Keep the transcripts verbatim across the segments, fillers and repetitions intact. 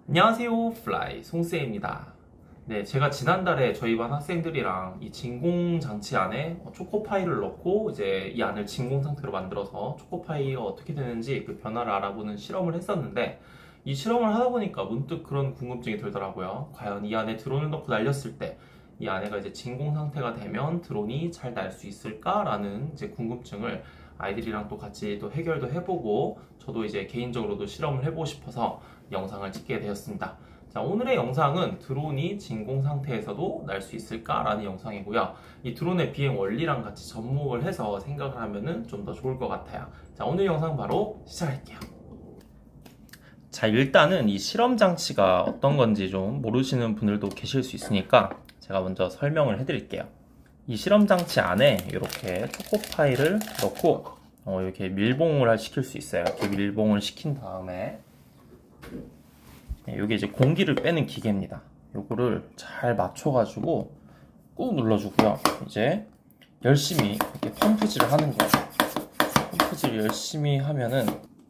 안녕하세요, 플라이 송쌤입니다. 네, 제가 지난달에 저희 반 학생들이랑 이 진공 장치 안에 초코파이를 넣고 이제 이 안을 진공 상태로 만들어서 초코파이가 어떻게 되는지 그 변화를 알아보는 실험을 했었는데, 이 실험을 하다 보니까 문득 그런 궁금증이 들더라고요. 과연 이 안에 드론을 넣고 날렸을 때 이 안에가 이제 진공 상태가 되면 드론이 잘 날 수 있을까라는 이제 궁금증을 아이들이랑 또 같이 또 해결도 해보고, 저도 이제 개인적으로도 실험을 해보고 싶어서 영상을 찍게 되었습니다. 자, 오늘의 영상은 드론이 진공 상태에서도 날 수 있을까라는 영상이고요. 이 드론의 비행 원리랑 같이 접목을 해서 생각을 하면은 좀 더 좋을 것 같아요. 자, 오늘 영상 바로 시작할게요. 자, 일단은 이 실험 장치가 어떤 건지 좀 모르시는 분들도 계실 수 있으니까 제가 먼저 설명을 해드릴게요. 이 실험 장치 안에 이렇게 초코파이를 넣고 어, 이렇게 밀봉을 시킬 수 있어요. 이렇게 밀봉을 시킨 다음에 이게 이제 공기를 빼는 기계입니다. 요거를 잘 맞춰가지고 꾹 눌러주고요. 이제 열심히 이렇게 펌프질을 하는 거예요. 펌프질 열심히 하면은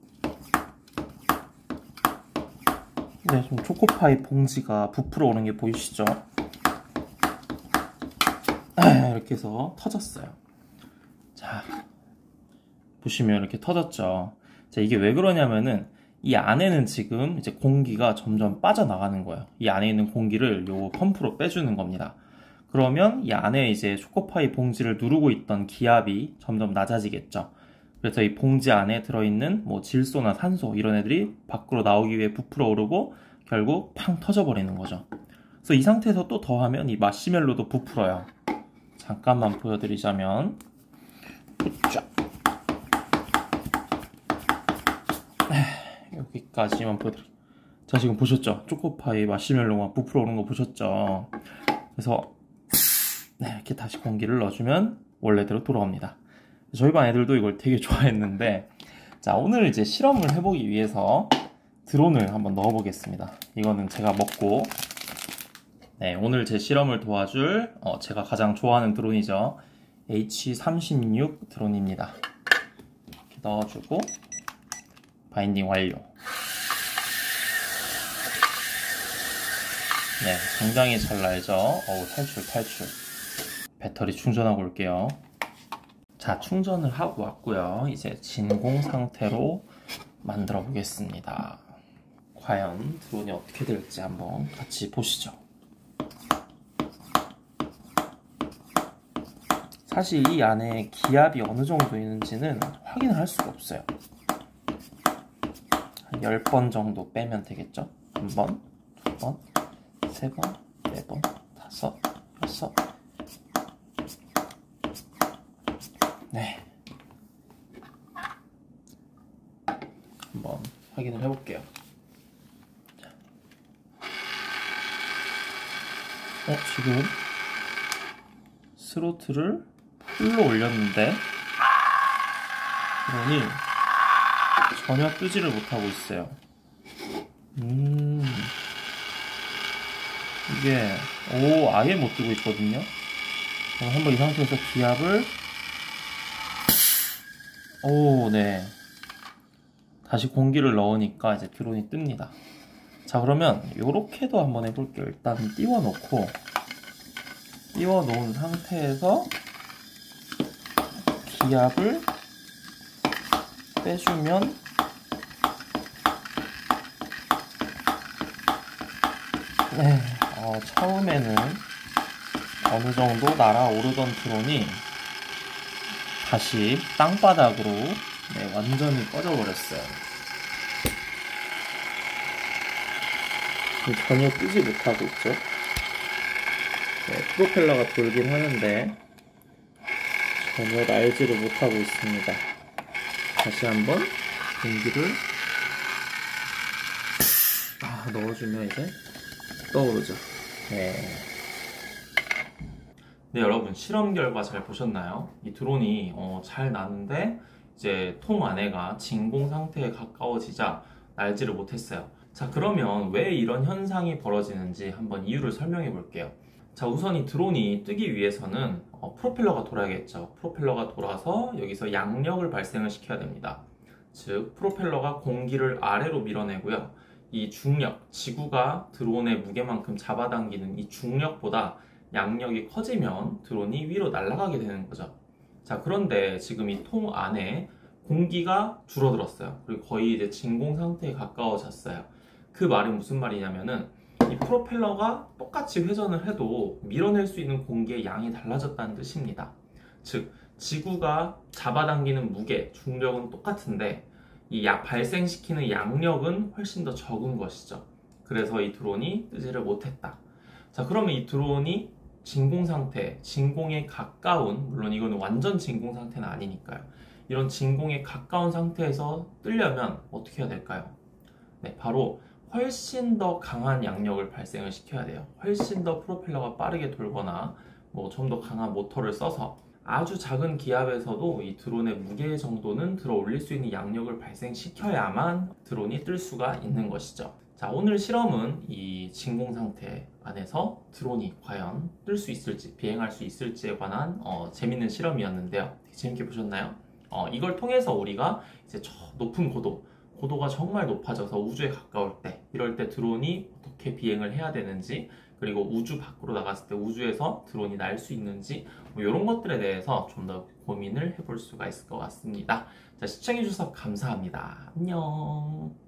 네, 좀 초코파이 봉지가 부풀어 오는 게 보이시죠? 이렇게 해서 터졌어요. 자, 보시면 이렇게 터졌죠. 자, 이게 왜 그러냐면은 이 안에는 지금 이제 공기가 점점 빠져나가는 거예요. 이 안에 있는 공기를 요 펌프로 빼주는 겁니다. 그러면 이 안에 이제 초코파이 봉지를 누르고 있던 기압이 점점 낮아지겠죠. 그래서 이 봉지 안에 들어있는 뭐 질소나 산소 이런 애들이 밖으로 나오기 위해 부풀어 오르고 결국 팡 터져버리는 거죠. 그래서 이 상태에서 또 더하면 이 마시멜로도 부풀어요. 잠깐만 보여드리자면 쫙 여기까지만 보여드릴게요. 자, 지금 보셨죠? 초코파이 마시멜로가 부풀어 오는 거 보셨죠? 그래서 네, 이렇게 다시 공기를 넣어주면 원래대로 돌아옵니다. 저희 반 애들도 이걸 되게 좋아했는데, 자, 오늘 이제 실험을 해보기 위해서 드론을 한번 넣어보겠습니다. 이거는 제가 먹고, 네, 오늘 제 실험을 도와줄 어, 제가 가장 좋아하는 드론이죠. 에이치 삼십육 드론입니다. 이렇게 넣어주고 바인딩 완료. 네, 굉장히 잘 날죠. 어우, 탈출 탈출. 배터리 충전하고 올게요. 자, 충전을 하고 왔고요. 이제 진공 상태로 만들어 보겠습니다. 과연 드론이 어떻게 될지 한번 같이 보시죠. 사실 이 안에 기압이 어느 정도 있는지는 확인을 할 수가 없어요. 한 열 번 정도 빼면 되겠죠? 한 번, 두 번, 세 번, 네 번, 다섯, 여섯. 네. 한번 확인을 해볼게요. 어, 지금 스로틀을 풀로 올렸는데 드론이 전혀 뜨지를 못하고 있어요. 음, 이게 오 아예 못 뜨고 있거든요. 그럼 한번 이 상태에서 기압을 오, 네, 다시 공기를 넣으니까 이제 드론이 뜹니다. 자, 그러면 요렇게도 한번 해볼게요. 일단 띄워놓고 띄워놓은 상태에서 기압을 빼주면 네, 어, 처음에는 어느 정도 날아오르던 드론이 다시 땅바닥으로 네, 완전히 꺼져버렸어요. 전혀 뜨지 못하고 있죠. 네, 프로펠러가 돌긴 하는데 전혀 날지를 못하고 있습니다. 다시 한번 공기를 아, 넣어주면 이제 떠오르죠. 네. 네, 여러분, 실험 결과 잘 보셨나요? 이 드론이 어, 잘 나는데 이제 통 안에가 진공 상태에 가까워지자 날지를 못했어요. 자, 그러면 왜 이런 현상이 벌어지는지 한번 이유를 설명해 볼게요. 자, 우선 이 드론이 뜨기 위해서는 어, 프로펠러가 돌아야겠죠. 프로펠러가 돌아서 여기서 양력을 발생을 시켜야 됩니다. 즉, 프로펠러가 공기를 아래로 밀어내고요. 이 중력, 지구가 드론의 무게만큼 잡아당기는 이 중력보다 양력이 커지면 드론이 위로 날아가게 되는 거죠. 자, 그런데 지금 이 통 안에 공기가 줄어들었어요. 그리고 거의 이제 진공 상태에 가까워졌어요. 그 말이 무슨 말이냐면은 이 프로펠러가 똑같이 회전을 해도 밀어낼 수 있는 공기의 양이 달라졌다는 뜻입니다. 즉, 지구가 잡아당기는 무게, 중력은 똑같은데 이 야- 발생시키는 양력은 훨씬 더 적은 것이죠. 그래서 이 드론이 뜨지를 못했다. 자, 그러면 이 드론이 진공 상태, 진공에 가까운, 물론 이거는 완전 진공 상태는 아니니까요. 이런 진공에 가까운 상태에서 뜨려면 어떻게 해야 될까요? 네, 바로 훨씬 더 강한 양력을 발생을 시켜야 돼요. 훨씬 더 프로펠러가 빠르게 돌거나 뭐 좀 더 강한 모터를 써서 아주 작은 기압에서도 이 드론의 무게 정도는 들어 올릴 수 있는 양력을 발생시켜야만 드론이 뜰 수가 있는 것이죠. 자, 오늘 실험은 이 진공 상태 안에서 드론이 과연 뜰 수 있을지, 비행할 수 있을지에 관한 어, 재밌는 실험이었는데요. 되게 재밌게 보셨나요? 어, 이걸 통해서 우리가 이제 저 높은 고도, 고도가 정말 높아져서 우주에 가까울 때, 이럴 때 드론이 어떻게 비행을 해야 되는지, 그리고 우주 밖으로 나갔을 때 우주에서 드론이 날 수 있는지, 뭐 이런 것들에 대해서 좀 더 고민을 해볼 수가 있을 것 같습니다. 자, 시청해주셔서 감사합니다. 안녕.